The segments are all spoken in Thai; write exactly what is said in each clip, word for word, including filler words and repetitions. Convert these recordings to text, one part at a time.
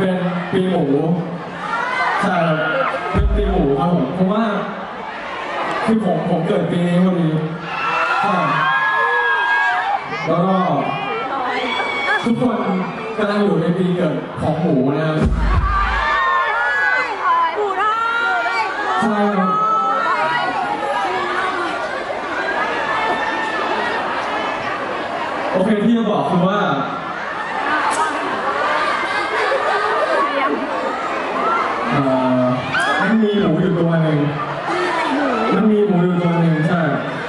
เป็นปีหมูใช่เป็นปีหมูครับผมเพราะว่าคือผมผมเกิดปีนี้พอดีใช่แล้วก็ทุกคนกำลังอยู่ในปีเกิดของหมูนะครับใช่ครับโอเคที่จะบอกคือว่ามันมีหมูอยู่ตัวหนึ่งมันมีหมูอยู่ตัวหนึ่งใช่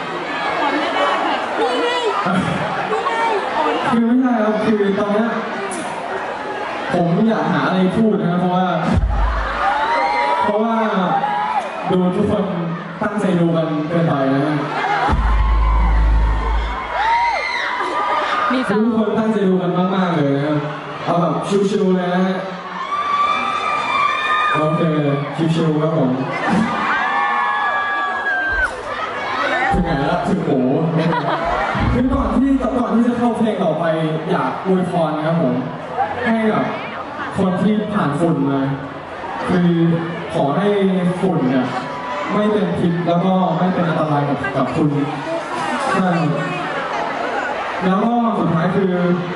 คือไม่ใช่ครับคือตอนนี้ผมอยากหาอะไรพูดนะครับเพราะว่าเพราะว่าดูทุกคนตั้งใจดูกันเกินไปนะฮะทุกคนตั้งใจดูกันมากๆเลยนะครับเอาแบบชิวๆเลยนะฮะโอเคชิวๆครับผมถึงไหนละถึงหมูคือก่อนที่ก่อนที่จะเข้าเพลงต่อไปอยากอวยพรนะครับผมให้กับคนที่ผ่านฝุ่นมาคือขอให้ฝุ่นเนี่ยไม่เป็นพิษแล้วก็ไม่เป็นอันตรายกับกับคุณใช่แล้วก็สุดท้ายคือ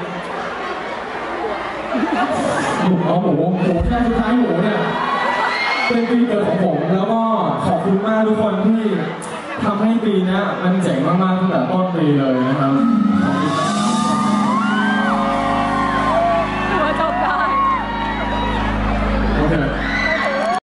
หมูเอาหมูหมูแค่สุดท้ายหมูเนี่ยเป็นปีเกิดของผมแล้วก็ขอบคุณมากทุกคนที่ทำให้ปีนี้มันเจ๋งมากๆตั้งแต่ต้นปีเลยนะครับ